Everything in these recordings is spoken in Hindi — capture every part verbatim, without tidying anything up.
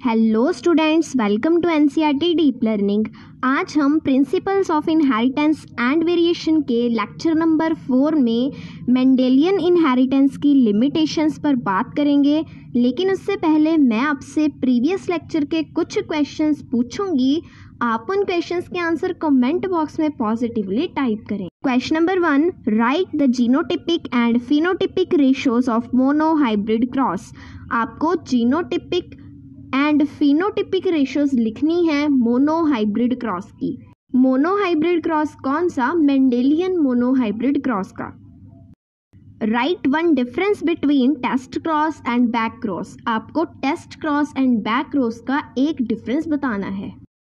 Hello students, welcome to NCERT deep learning. आज हम principles of inheritance and variation के लेक्चर नंबर फोर में मेंडेलियन इनहेरिटेंस की लिमिटेशंस पर बात करेंगे। लेकिन उससे पहले मैं आपसे प्रीवियस लेक्चर के कुछ क्वेश्चंस पूछूंगी। आप उन क्वेश्चंस के आंसर कमेंट बॉक्स में पॉजिटिवली टाइप करें। Question number one, write the genotypic and phenotypic ratios of monohybrid cross. आपको जीनोटिपिक एंड फिनोटिपिक रेशियोज लिखनी है मोनो हाइब्रिड क्रॉस की। मोनो हाइब्रिड क्रॉस कौन सा? मेंडेलियन मोनो हाइब्रिड क्रॉस का। Write one difference between test cross and back cross. आपको test cross and back cross का एक डिफरेंस बताना है।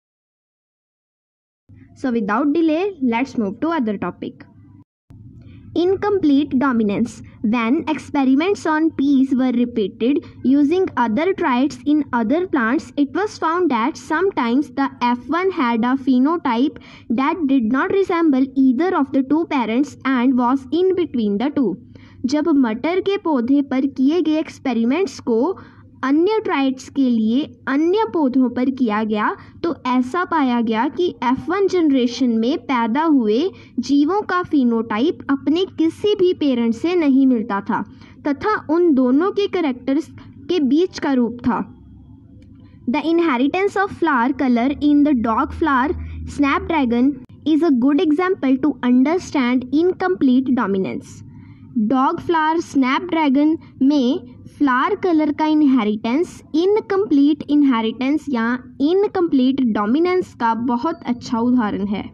So without delay let's move to other topic. Incomplete dominance. When experiments on peas were repeated using other traits in other plants, it was found that sometimes the F one had a phenotype that did not resemble either of the two parents and was in between the two. जब मटर के पौधे पर किए गए एक्सपेरिमेंट्स को अन्य ट्राइट्स के लिए अन्य पौधों पर किया गया तो ऐसा पाया गया कि एफ वन जनरेशन में पैदा हुए जीवों का फिनोटाइप अपने किसी भी पेरेंट से नहीं मिलता था तथा उन दोनों के कैरेक्टर्स के बीच का रूप था। The inheritance of flower colour in the dog flower snapdragon is a good example to understand incomplete dominance. Dog flower snapdragon में फ्लावर कलर का इनहेरिटेंस इनकम्प्लीट इनहेरिटेंस या इनकम्प्लीट डोमिनेंस का बहुत अच्छा उदाहरण है।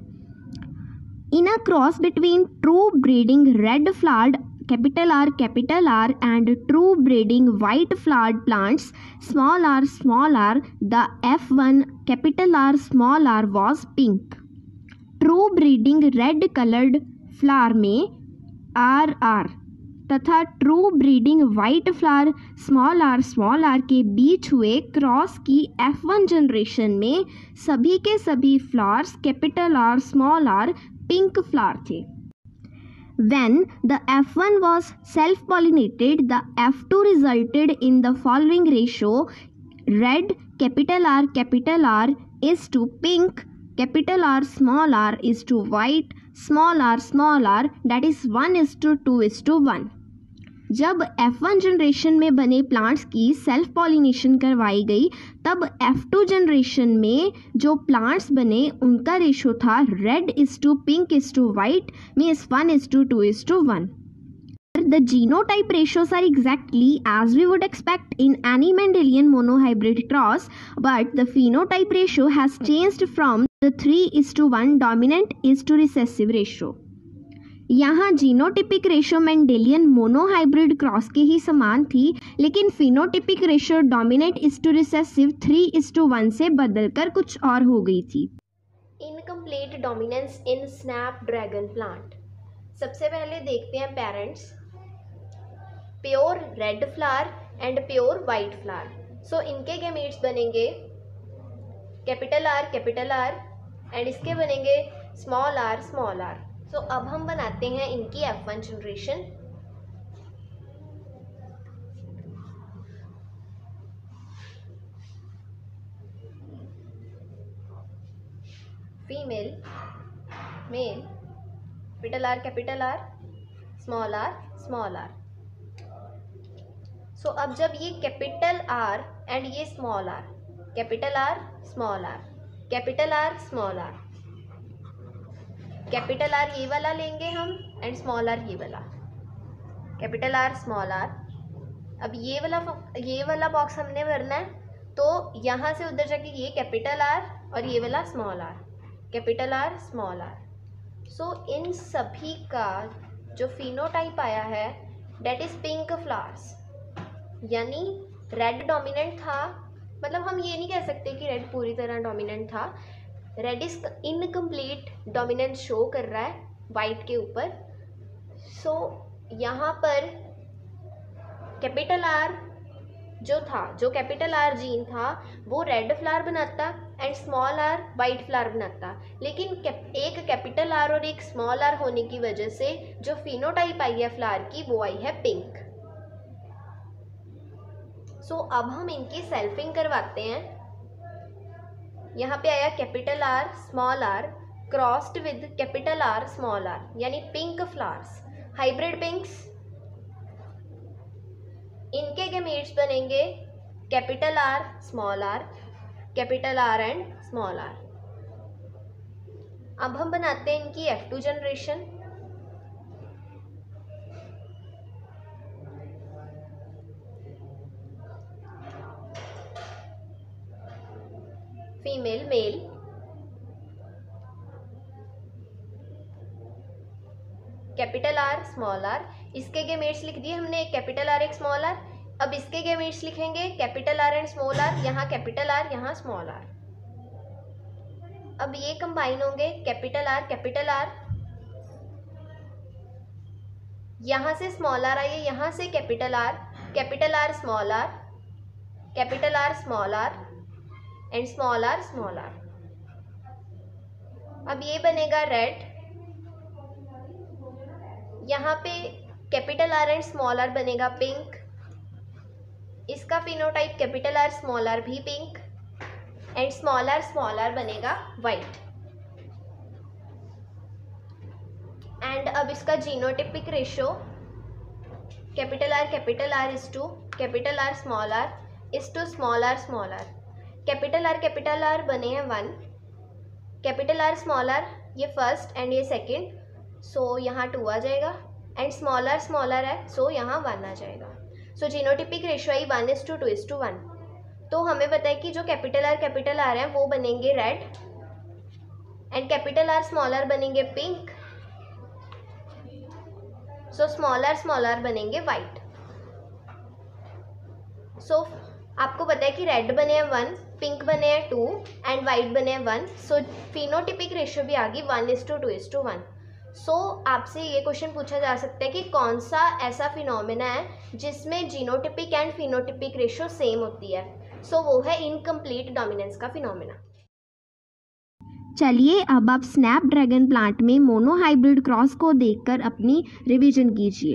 In a cross between true breeding red flowered capital R capital R and true breeding white flowered plants small R small R the F one capital R small R was pink. True breeding red coloured flower में आर आर तथा true breeding white flower small R small R के बीच हुए क्रॉस की एफ वन जनरेशन में सभी के सभी flowers capital R small R pink flower थे। When the F one was self-pollinated, the F two resulted in the following ratio: red capital R capital R is to pink, capital R small r is to white, small r small r, that is one is to two is to one। जब एफ वन जनरेशन में बने प्लांट्स की सेल्फ पॉलिनेशन करवाई गई तब एफ टू जनरेशन में जो प्लांट्स बने उनका रेशो था red is to pink is to white means one is to two is to one. The genotype ratios are exactly as we would expect in any Mendelian monohybrid cross, but the phenotype ratio has changed from the three is to one dominant is to recessive ratio। यहाँ genotypic ratio Mendelian monohybrid cross के ही समान थी, लेकिन phenotypic ratio dominant is to recessive three is to one से बदलकर कुछ और हो गई थी। Incomplete dominance in snapdragon plant. सबसे पहले देखते हैं parents, pure red flower and pure white flower. So इनके गैमेट्स बनेंगे capital R capital R and इसके बनेंगे small R small R. So so, अब हम बनाते हैं इनकी F one generation. Female male capital R capital R small R small R. So अब जब ये कैपिटल आर एंड ये small R, capital R small R capital R small R, capital R ये वाला लेंगे हम एंड स्मॉल आर ये वाला, कैपिटल आर स्मॉल आर। अब ये वाला ये वाला बॉक्स हमने भरना है तो यहाँ से उधर जाके ये कैपिटल आर और ये वाला small R, capital R small R. So इन सभी का जो फिनोटाइप आया है डेट इज़ पिंक फ्लावर्स, यानी रेड डोमिनेंट था। मतलब हम ये नहीं कह सकते कि रेड पूरी तरह डोमिनेंट था, red is incomplete dominance show कर रहा है वाइट के ऊपर। सो so, यहाँ पर कैपिटल आर जो था, जो कैपिटल आर जीन था वो रेड फ्लावर बनाता and small R white flower बनाता, लेकिन एक कैपिटल आर और एक स्मॉल आर होने की वजह से जो फिनोटाइप आई है फ्लावर की वो आई है पिंक। सो so, अब हम इनकी सेल्फिंग करवाते हैं। यहाँ पे आया capital R small R crossed with capital R small R, यानी पिंक फ्लावर्स, हाइब्रिड पिंक्स। इनके गैमेट्स बनेंगे capital R small R, capital R and small R. अब हम बनाते हैं इनकी F two generation. Female male, capital R small R. इसके गैमेट्स लिख दिए हमने, एक कैपिटल आर एक स्मॉल आर। अब इसके गैमेट्स लिखेंगे capital R and small R, यहाँ कैपिटल आर यहाँ स्मॉल आर। अब ये कंबाइन होंगे कैपिटल आर कैपिटल आर, यहाँ से स्मॉल आर आइए, यहाँ से capital R, capital R small R, capital R small R and small R small R. अब ये बनेगा रेड, यहाँ पे capital R and small R बनेगा पिंक। इसका phenotype capital R small R भी pink and small R small R बनेगा वाइट। एंड अब इसका genotypic ratio capital R capital R is to capital R small R is to small R small R. Capital R capital R बने हैं one, capital R small R ये फर्स्ट एंड ये सेकंड, सो यहाँ टू आ जाएगा एंड स्मॉल आर स्मॉल आर है, सो यहाँ वन आ जाएगा। सो जीनोटिपिक रेशो आई one is to two is to one. तो हमें पता है कि जो कैपिटल आर कैपिटल आर है वो बनेंगे red and capital R small R बनेंगे pink, so small R small R बनेंगे वाइट। सो आपको पता है कि रेड बने हैं वन, पिंक बने हैं टू एंड वाइट बने हैं वन, सो फिनोटिपिक रेशो भी आ गई one is to two is to one. So आपसे ये क्वेश्चन पूछा जा सकता है कि कौन सा ऐसा फिनोमेना है जिसमें genotypic and phenotypic ratio same होती है। सो so, वो है इनकम्प्लीट डोमिनेंस का फिनोमेना। चलिए अब आप स्नैपड्रैगन प्लांट में मोनोहाइब्रिड क्रॉस को देखकर अपनी रिवीजन कीजिए।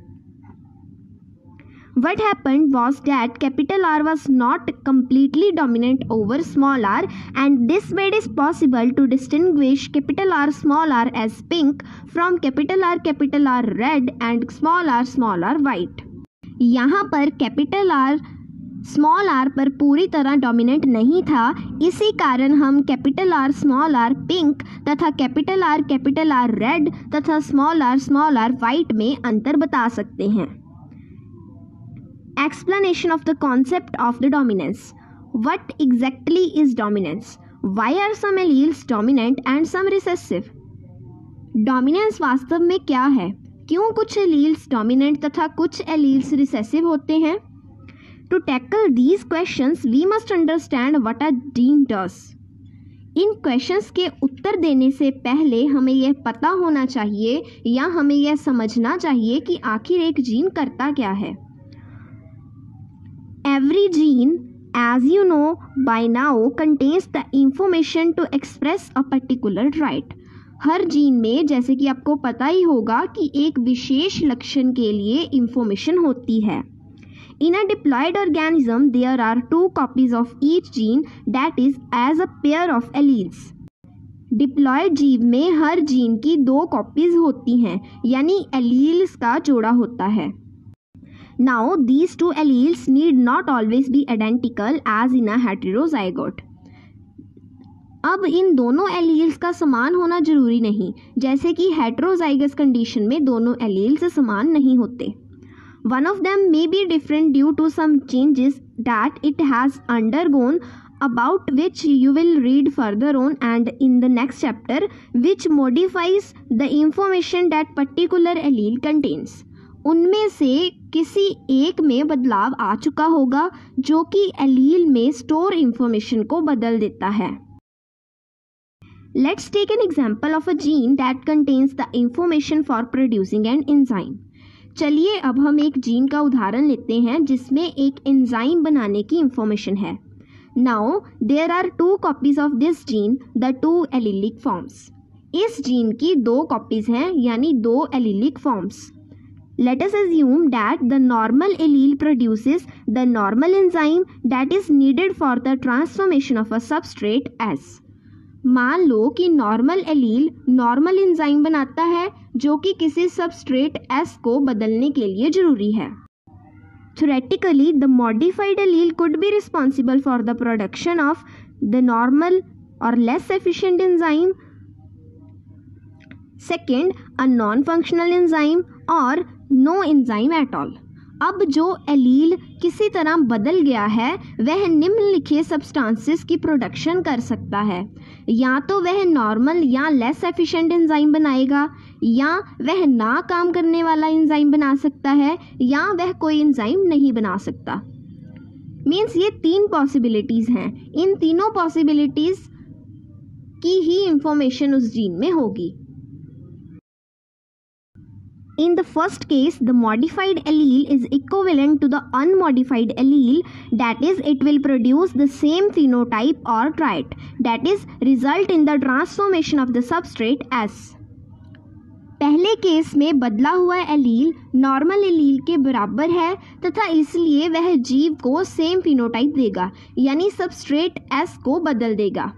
What happened was that capital R was not completely dominant over small r, and this made it possible to distinguish capital R small r as pink from capital R capital R red and small r small r white. यहाँ पर capital R स्मॉल r पर पूरी तरह डोमिनेंट नहीं था, इसी कारण हम capital R small r pink तथा capital R capital R red तथा small r small r white में अंतर बता सकते हैं। Explanation of the concept of the dominance. What exactly is dominance? Why are some alleles dominant and some recessive? Dominance वास्तव में क्या है? क्यों कुछ alleles dominant तथा कुछ alleles recessive होते हैं? To tackle these questions, we must understand what a gene does. In questions के उत्तर देने से पहले हमें यह पता होना चाहिए या हमें यह समझना चाहिए कि आखिर एक जीन करता क्या है। Every gene, as you know by now, contains the information to express a particular trait. हर जीन में जैसे कि आपको पता ही होगा कि एक विशेष लक्षण के लिए इंफॉर्मेशन होती है। In a diploid organism, there are two copies of each gene, that is, as a pair of alleles. Diploid जीव में हर जीन की दो कॉपीज होती हैं, यानी एलील्स का जोड़ा होता है। Now, these two alleles need not always be identical as in a heterozygote. अब इन दोनों एलील्स का समान होना जरूरी नहीं, जैसे कि हेटेरोजाइगस कंडीशन में दोनों एलील्स समान नहीं होते। One of them may be different due to some changes that it has undergone, about which you will read further on and in the next chapter, which modifies the information that particular allele contains. उनमें से किसी एक में बदलाव आ चुका होगा जो कि एलील में स्टोर इंफॉर्मेशन को बदल देता है। Let's take an example of a gene that contains the information for producing an enzyme. चलिए अब हम एक जीन का उदाहरण लेते हैं जिसमें एक एंजाइम बनाने की इंफॉर्मेशन है। Now there are two copies of this gene, the two allelic forms. इस जीन की दो कॉपीज हैं, यानी दो allelic forms. Let us assume that the normal allele produces the normal enzyme that is needed for the transformation of a substrate S. मान लो कि नॉर्मल एलील नॉर्मल एंजाइम बनाता है जो कि किसी सबस्ट्रेट S को बदलने के लिए जरूरी है. Theoretically, the modified allele could be responsible for the production of the normal or less efficient enzyme. Second, a non-functional enzyme or no enzyme at all. अब जो एलील किसी तरह बदल गया है वह निम्नलिखित सब्सटेंसेस की प्रोडक्शन कर सकता है. या तो वह नॉर्मल या लेस एफिशिएंट एंजाइम बनाएगा, या वह ना काम करने वाला एंजाइम बना सकता है, या वह कोई एंजाइम नहीं बना सकता. मीन्स ये तीन पॉसिबिलिटीज़ हैं. इन तीनों पॉसिबिलिटीज़ की ही इंफॉर्मेशन उस जीन में होगी. In the first case, the modified allele is equivalent to the unmodified allele, that is, it will produce the same phenotype or trait, that is, result in the transformation of the substrate S. पहले केस में बदला हुआ एलील नॉर्मल एलील के बराबर है तथा इसलिए वह जीव को सेम फिनोटाइप देगा, यानी सबस्ट्रेट S को बदल देगा.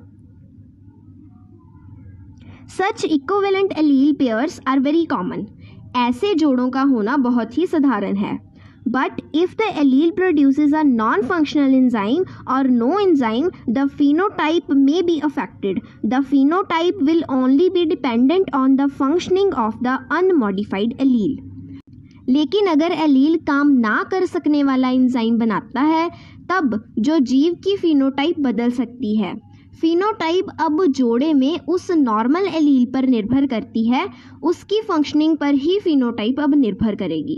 Such equivalent allele pairs are very common. ऐसे जोड़ों का होना बहुत ही साधारण है. But if the allele produces a non-functional enzyme or no enzyme, the phenotype may be affected. The phenotype will only be dependent on the functioning of the unmodified allele. लेकिन अगर एलील काम ना कर सकने वाला एंजाइम बनाता है तब जो जीव की फिनोटाइप बदल सकती है. फिनोटाइप अब जोड़े में उस नॉर्मल एलील पर निर्भर करती है, उसकी फंक्शनिंग पर ही फिनोटाइप अब निर्भर करेगी.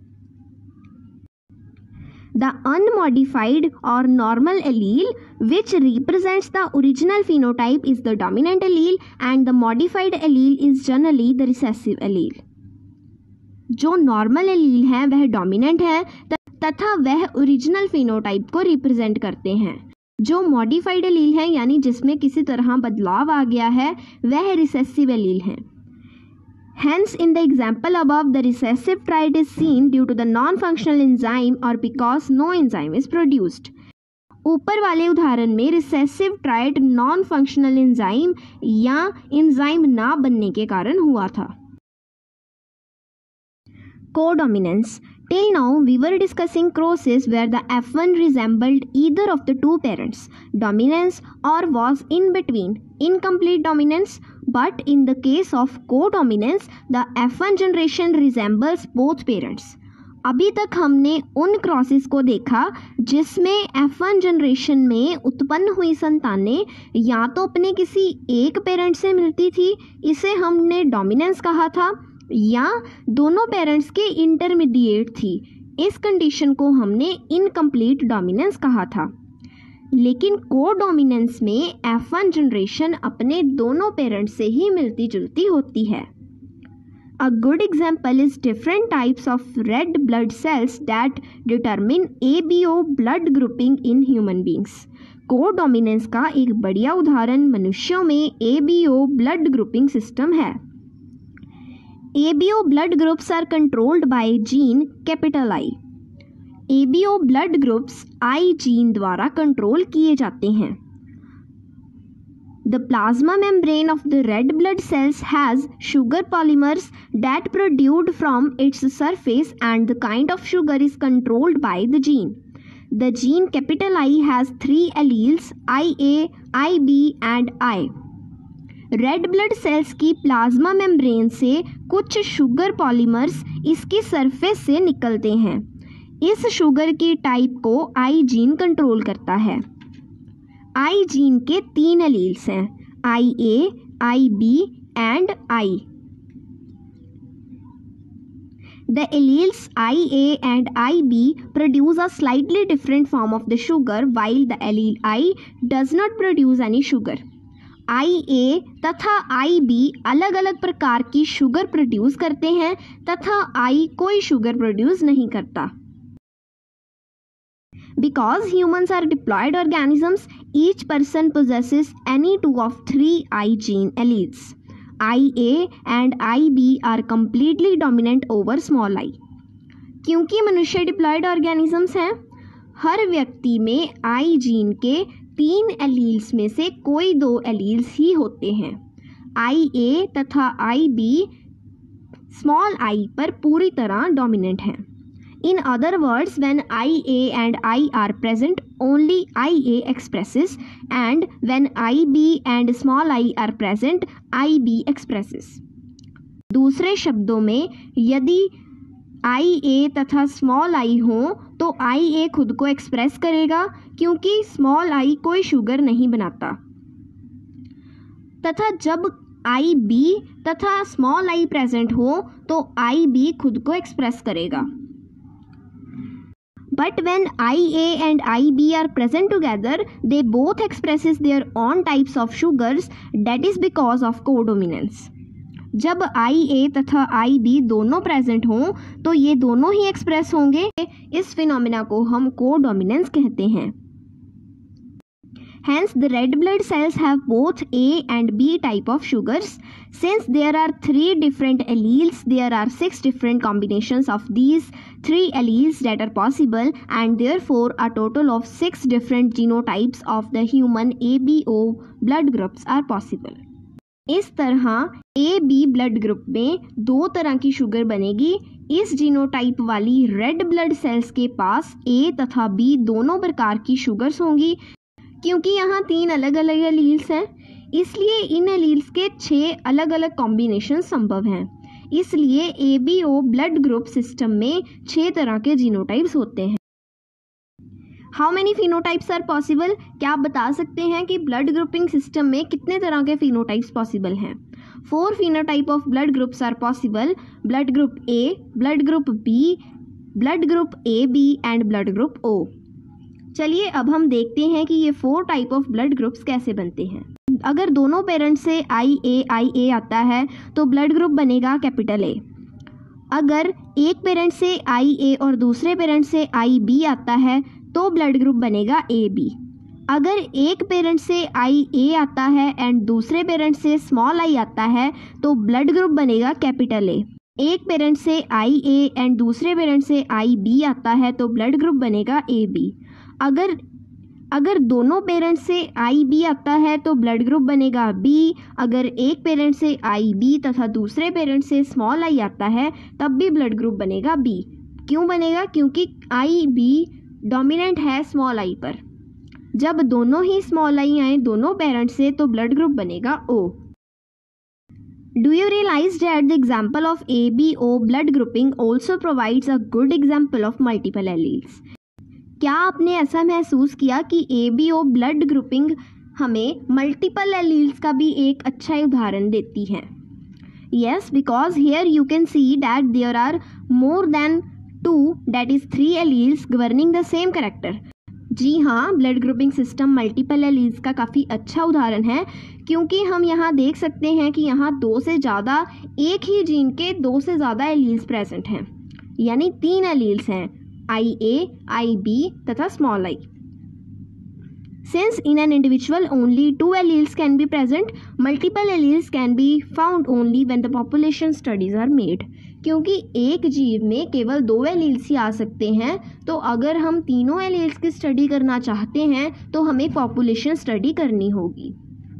The unmodified or normal allele which represents the original phenotype is the dominant allele and the modified allele is generally the recessive allele. जो नॉर्मल एलील है वह डोमिनेंट है तथा वह ओरिजिनल फिनोटाइप को रिप्रेजेंट करते हैं. जो मॉडिफाइड एलील है यानी जिसमें किसी तरह बदलाव आ गया है वह रिसेसिव एलील है. Hence, in the example above, the recessive trait is seen due to the non-functional enzyme or because no enzyme is produced. ऊपर वाले उदाहरण में recessive trait non functional enzyme या एंजाइम ना बनने के कारण हुआ था. Codominance. Till now, we were discussing crosses where the F one resembled either of the two parents, dominance or was in between, incomplete dominance. But in the case of codominance, the F one generation resembles both parents. अभी तक हमने उन क्रॉसेस को देखा जिसमें F one जनरेशन में उत्पन्न हुई संतानें या तो अपने किसी एक पेरेंट से मिलती थी, इसे हमने डोमिनेंस कहा था, या दोनों पेरेंट्स के इंटरमीडिएट थी, इस कंडीशन को हमने इनकम्प्लीट डोमिनेंस कहा था. लेकिन कोडोमिनेंस में F one जनरेशन अपने दोनों पेरेंट्स से ही मिलती जुलती होती है. A good example is different types of red blood cells that determine A B O blood grouping in human beings. Codominance का एक बढ़िया उदाहरण मनुष्यों में A B O blood grouping system है. A B O blood groups are controlled by gene capital I. A B O blood groups I gene द्वारा कंट्रोल किए जाते हैं. The plasma membrane of the red blood cells has sugar polymers that protrude from its surface and the kind of sugar is controlled by the gene. The gene capital I has three alleles I A, I B and I. Red blood cells की प्लाज्मा मेम्ब्रेन से कुछ शुगर पॉलीमर्स इसकी सरफेस से निकलते हैं. इस शुगर की टाइप को आई जीन कंट्रोल करता है. आई जीन के तीन एलील्स हैं, I A, I B and I. The alleles I A and I B produce a slightly different form of the sugar while the allele I does not produce any sugar. I A तथा आई बी अलग अलग प्रकार की शुगर प्रोड्यूस करते हैं तथा आई कोई शुगर प्रोड्यूस नहीं करता. Because humans are diploid organisms, each person possesses any two of three I gene alleles. I A and I B are completely dominant over small I. क्योंकि मनुष्य डिप्लॉयड ऑर्गेनिजम्स हैं, हर व्यक्ति में आई जीन के तीन एलील्स में से कोई दो एलील्स ही होते हैं। आई ए तथा आई बी स्मॉल आई पर पूरी तरह डोमिनेंट हैं। In other words, when I A and I are present, only I A expresses, and when I B and small I are present, I B expresses. दूसरे शब्दों में, यदि I A तथा small I हो तो I A खुद को एक्सप्रेस करेगा क्योंकि small I कोई शुगर नहीं बनाता, तथा जब I B तथा small I प्रेजेंट हो तो I B खुद को एक्सप्रेस करेगा। But when I A and I B are present together, they both expresses their own types of sugars. That is because of codominance. जब I A तथा I B दोनों प्रेजेंट हों तो ये दोनों ही एक्सप्रेस होंगे। इस फिनोमिना को हम कोडोमिनेंस कहते हैं। Hence, the red blood cells have both A and B type of sugars. Since there are three different alleles, there are six different combinations of these three alleles that are possible, and therefore a total of six different genotypes of the human A B O blood groups are possible. इस तरह A B ब्लड ग्रुप में दो तरह की शुगर बनेगी। इस जीनोटाइप वाली रेड ब्लड सेल्स के पास A तथा B दोनों प्रकार की शुगर्स होंगी। क्योंकि यहाँ तीन अलग अलग एलील्स हैं, इसलिए इन एलील्स के छः अलग अलग कॉम्बिनेशन संभव हैं। इसलिए A B O blood group system में छः तरह के जीनोटाइप्स होते हैं। How many phenotypes are possible? क्या आप बता सकते हैं कि ब्लड ग्रुपिंग सिस्टम में कितने तरह के फिनोटाइप्स पॉसिबल हैं? Four phenotype of blood groups are possible: blood group A, blood group B, blood group A B and blood group O. चलिए अब हम देखते हैं कि ये four type of blood groups कैसे बनते हैं। अगर दोनों पेरेंट्स से आई ए आई ए आता है तो ब्लड ग्रुप बनेगा कैपिटल ए। अगर एक पेरेंट से आई ए और दूसरे पेरेंट से आई बी आता है तो ब्लड ग्रुप बनेगा ए बी। अगर एक पेरेंट से आई ए आता है एंड दूसरे पेरेंट से स्मॉल आई आता है तो ब्लड ग्रुप बनेगा कैपिटल ए। एक पेरेंट से आई ए एंड दूसरे पेरेंट से आई बी आता है तो ब्लड ग्रुप बनेगा ए बी। अगर अगर दोनों पेरेंट्स से आई बी आता है तो ब्लड ग्रुप बनेगा बी। अगर एक पेरेंट से आई बी तथा दूसरे पेरेंट से स्मॉल आई आता है तब भी ब्लड ग्रुप बनेगा बी। क्यों बनेगा? क्योंकि आई बी डोमिनेंट है स्मॉल आई पर। जब दोनों ही स्मॉल आई आए दोनों पेरेंट्स से तो ब्लड ग्रुप बनेगा ओ। Do you realize that the example of A B O blood grouping also provides a good example of multiple alleles? क्या आपने ऐसा महसूस किया कि A B O blood grouping हमें मल्टीपल एलील्स का भी एक अच्छा उदाहरण देती है? Yes, because here you can see that there are more than two, that is three alleles governing the same character. जी हाँ, blood grouping system multiple alleles का काफ़ी अच्छा उदाहरण है, क्योंकि हम यहाँ देख सकते हैं कि यहाँ दो से ज़्यादा एक ही जीन के दो से ज़्यादा एलील्स प्रेजेंट हैं, यानी तीन एलील्स हैं, आई ए, आई बी तथा small I. Since in an individual only two alleles can be present, multiple alleles can be found only when the population studies are made. क्योंकि एक जीव में केवल दो एलील्स ही आ सकते हैं, तो अगर हम तीनों एलील्स की स्टडी करना चाहते हैं तो हमें पॉपुलेशन स्टडी करनी होगी।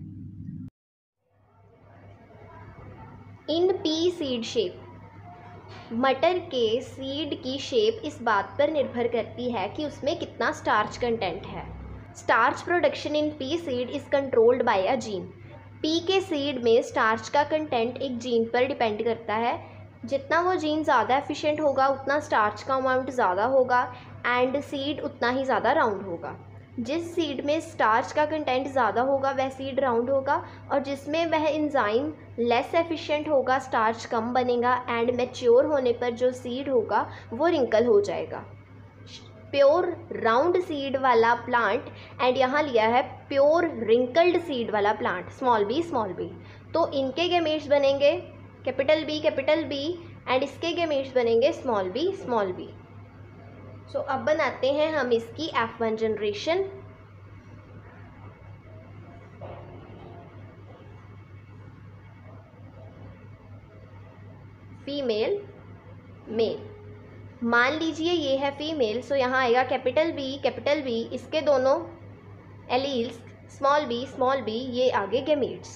इन पी सीड शेप, मटर के सीड की शेप इस बात पर निर्भर करती है कि उसमें कितना स्टार्च कंटेंट है। Starch production in pea seed is controlled by a gene. Pea के सीड में स्टार्च का कंटेंट एक जीन पर डिपेंड करता है। जितना वो जीन ज़्यादा एफिशिएंट होगा उतना स्टार्च का अमाउंट ज़्यादा होगा एंड सीड उतना ही ज़्यादा राउंड होगा। जिस सीड में स्टार्च का कंटेंट ज़्यादा होगा वह सीड राउंड होगा, और जिसमें वह एंजाइम लेस एफिशिएंट होगा स्टार्च कम बनेगा एंड मैच्योर होने पर जो सीड होगा वो रिंकल हो जाएगा। प्योर राउंड सीड वाला प्लांट एंड यहाँ लिया है प्योर रिंकल्ड सीड वाला plant, small B small B, तो इनके गैमेट्स बनेंगे capital B capital B and इसके गैमेट्स बनेंगे small B small B. So अब बनाते हैं हम इसकी F one generation. Female, male. मान लीजिए ये है फीमेल, सो यहाँ आएगा कैपिटल बी कैपिटल बी, इसके दोनों alleles small B small B, ये आगे गैमीट्स।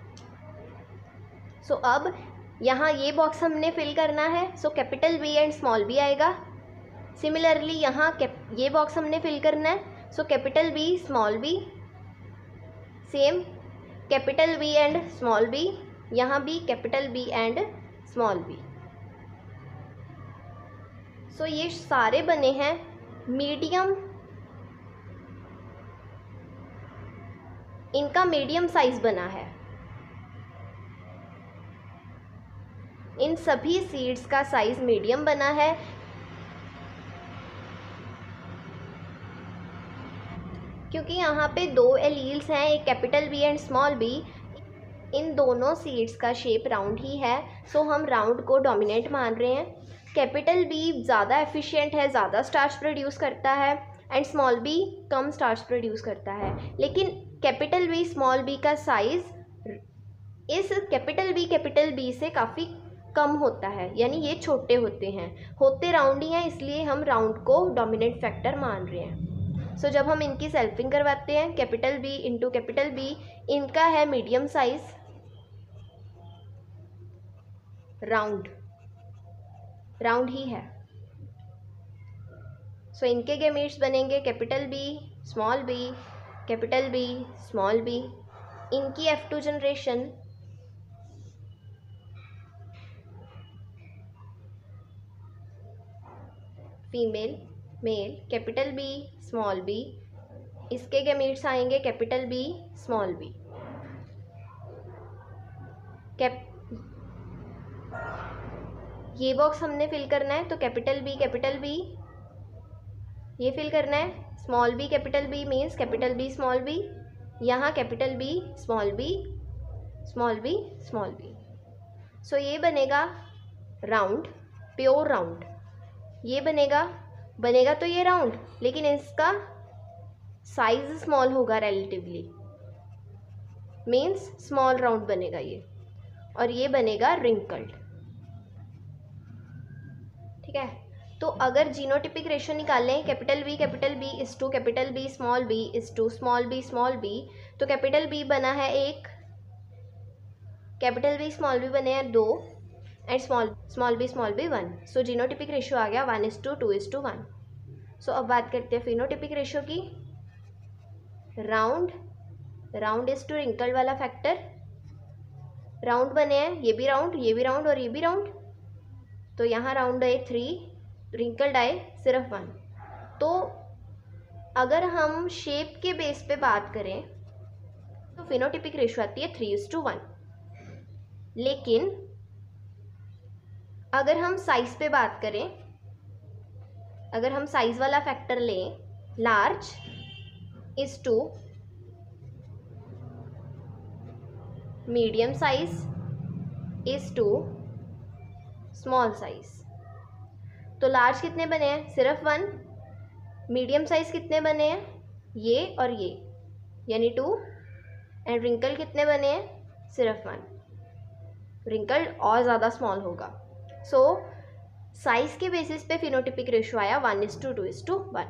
सो अब यहाँ ये बॉक्स हमने फिल करना है, so capital B and small B आएगा। सिमिलरली यहाँ ये बॉक्स हमने फिल करना है, so capital B small B, same capital B and small B, यहाँ भी capital B and small B. So ये सारे बने हैं मीडियम, इनका मीडियम साइज बना है। इन सभी सीड्स का साइज मीडियम बना है। क्योंकि यहाँ पे दो एलील्स हैं, एक capital B and small B, इन दोनों सीड्स का शेप राउंड ही है, सो हम राउंड को डोमिनेट मान रहे हैं। कैपिटल बी ज़्यादा एफिशिएंट है, ज़्यादा स्टार्च प्रोड्यूस करता है, एंड स्मॉल बी कम स्टार्च प्रोड्यूस करता है। लेकिन कैपिटल बी स्मॉल बी का साइज़ इस कैपिटल बी कैपिटल बी से काफ़ी कम होता है, यानी ये छोटे होते हैं, होते राउंड ही हैं, इसलिए हम राउंड को डोमिनेंट फैक्टर मान रहे हैं। सो so, जब हम इनकी सेल्फिंग करवाते हैं, capital B into capital B, इनका है मीडियम साइज, राउंड राउंड ही है। सो so, इनके गैमीट्स बनेंगे capital B small B capital B small B. इनकी F two generation female male capital B small B, इसके गैमीट्स आएंगे capital B small B. Cap ये बॉक्स हमने फिल करना है, तो कैपिटल बी कैपिटल बी ये फिल करना है, small B capital B means capital B small B, यहाँ capital B small B small B small B. So ये बनेगा राउंड, प्योर राउंड। ये बनेगा बनेगा तो ये राउंड, लेकिन इसका साइज स्मॉल होगा रिलेटिवली, मीन्स स्मॉल राउंड बनेगा ये, और ये बनेगा रिंकल्ड। ठीक है, तो अगर जीनोटिपिक रेशियो निकालें capital B capital B is to capital B small B is to small B small B, तो कैपिटल बी बना है एक, कैपिटल बी स्मॉल बी बने हैं दो, and small small B small B one. So genotypic ratio आ गया one is to two is to one. One so बात करते हैं फिनोटिपिक रेशियो की। Round round is to wrinkled वाला फैक्टर, राउंड बने हैं, ये भी राउंड ये भी राउंड और ये भी राउंड, तो यहाँ राउंड आए थ्री, रिंकल्ड आए सिर्फ वन। तो अगर हम शेप के बेस पे बात करें तो फिनोटिपिक रेशियो आती है थ्री इज टू वन। लेकिन अगर हम साइज पे बात करें, अगर हम साइज वाला फैक्टर लें, large is to medium size is to small size, तो लार्ज कितने बने हैं सिर्फ वन, मीडियम साइज कितने बने हैं ये और ये यानी टू, एंड रिंकल कितने बने हैं सिर्फ वन, रिंकल और ज़्यादा स्मॉल होगा। सो साइज के बेसिस पे फिनोटिपिक रेशियो आया one is to two is to to.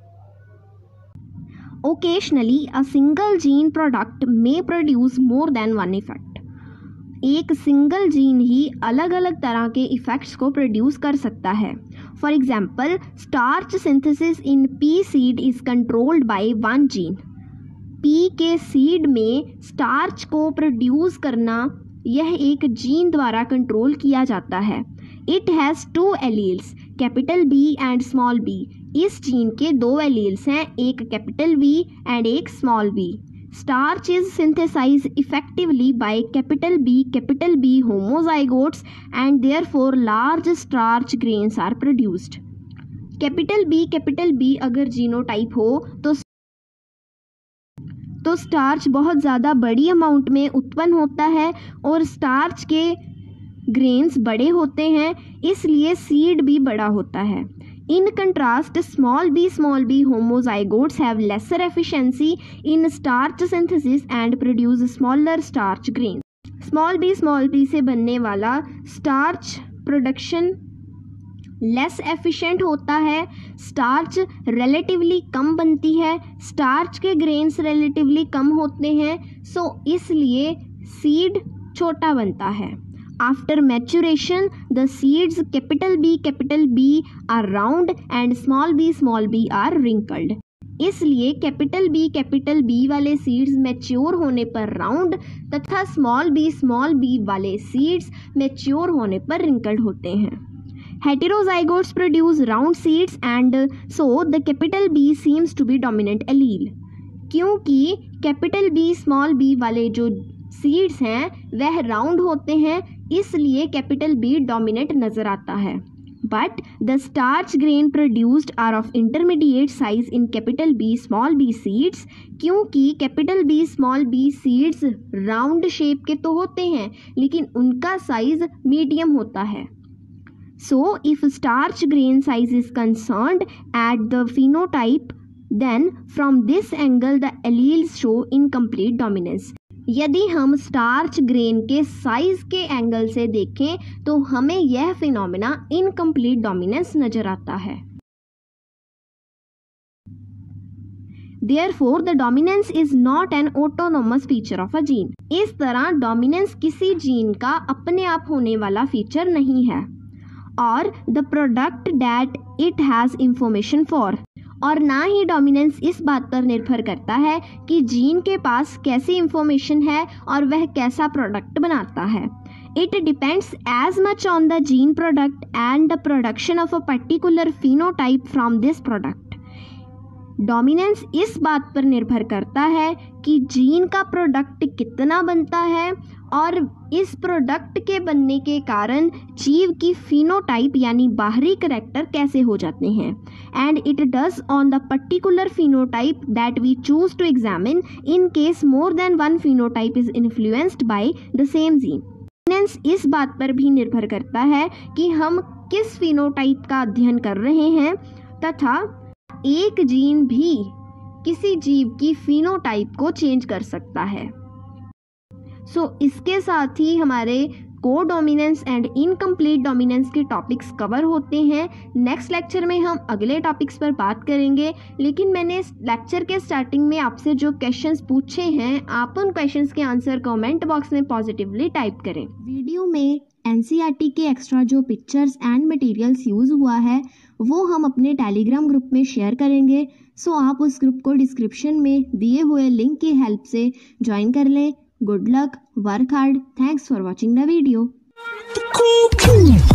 Occasionally, a single gene product may produce more than one effect. एक सिंगल जीन ही अलग अलग तरह के इफ़ेक्ट्स को प्रोड्यूस कर सकता है। For example, starch synthesis in pea seed is controlled by one gene. Pea के सीड में स्टार्च को प्रोड्यूस करना यह एक जीन द्वारा कंट्रोल किया जाता है। It has two alleles, capital B and small B. इस जीन के दो एलील्स हैं, एक कैपिटल बी एंड एक small B. Starch is synthesized effectively by capital B capital B homozygotes and therefore large starch grains are produced. Capital B capital B अगर जीनोटाइप हो तो तो स्टार्च बहुत ज़्यादा बड़ी अमाउंट में उत्पन्न होता है और स्टार्च के ग्रेन्स बड़े होते हैं, इसलिए सीड भी बड़ा होता है। In contrast, small b small b homozygotes have lesser efficiency in starch synthesis and produce smaller starch grains. Small b small b से बनने वाला starch प्रोडक्शन लेस एफिशिएंट होता है, स्टार्च रिलेटिवली कम बनती है, स्टार्च के ग्रेन्स रिलेटिवली कम होते हैं, सो इसलिए सीड छोटा बनता है। After maturation the seeds capital B capital B are round and small B small B are wrinkled. इसलिए कैपिटल बी कैपिटल बी वाले सीड्स मैच्योर होने पर राउंड तथा स्मॉल बी स्मॉल बी वाले सीड्स मैच्योर होने पर रिंकल्ड होते हैं। Heterozygotes produce round seeds and so the capital B seems to be dominant allele। क्योंकि कैपिटल B स्मॉल b वाले जो सीड्स हैं वह राउंड होते हैं, इसलिए कैपिटल B डोमिनेट नजर आता है। But the starch grain produced are of intermediate size in capital B small b seeds. क्योंकि capital B small b seeds round shape के तो होते हैं लेकिन उनका साइज मीडियम होता है। So, if starch grain size is concerned at the phenotype, then from this angle the alleles show incomplete dominance। यदि हम स्टार्च ग्रेन के साइज के एंगल से देखें तो हमें यह फिनोमेना इनकम्प्लीट डोमिनेंस नजर आता है। Therefore, the dominance is not an autonomous feature of a gene। इस तरह डोमिनेंस किसी जीन का अपने आप होने वाला फीचर नहीं है, और the product that it has information for, और ना ही डोमिनेंस इस बात पर निर्भर करता है कि जीन के पास कैसी इंफॉर्मेशन है और वह कैसा प्रोडक्ट बनाता है। It depends as much on the gene product and the production of a particular phenotype from this product. Dominance इस बात पर निर्भर करता है कि जीन का प्रोडक्ट कितना बनता है और इस प्रोडक्ट के बनने के कारण जीव की फिनोटाइप यानी बाहरी करैक्टर कैसे हो जाते हैं। And it does on the particular phenotype that we choose to examine in case more than one phenotype is influenced by the same gene. Dominance इस बात पर भी निर्भर करता है कि हम किस फिनोटाइप का अध्ययन कर रहे हैं तथा एक जीन भी किसी जीव की फिनोटाइप को चेंज कर सकता है। सो so, इसके साथ ही हमारे को डोमिनेंस एंड इनकम्प्लीट डोमिनेंस के टॉपिक्स कवर होते हैं। नेक्स्ट लेक्चर में हम अगले टॉपिक्स पर बात करेंगे, लेकिन मैंने इस लेक्चर के स्टार्टिंग में आपसे जो क्वेश्चंस पूछे हैं आप उन क्वेश्चंस के आंसर कमेंट बॉक्स में पॉजिटिवली टाइप करें। वीडियो में एनसीईआरटी के एक्स्ट्रा जो पिक्चर्स एंड मटेरियल्स यूज़ हुआ है वो हम अपने टेलीग्राम ग्रुप में शेयर करेंगे, सो आप उस ग्रुप को डिस्क्रिप्शन में दिए हुए लिंक की हेल्प से ज्वाइन कर लें। Good luck, work hard. Thanks for watching the video.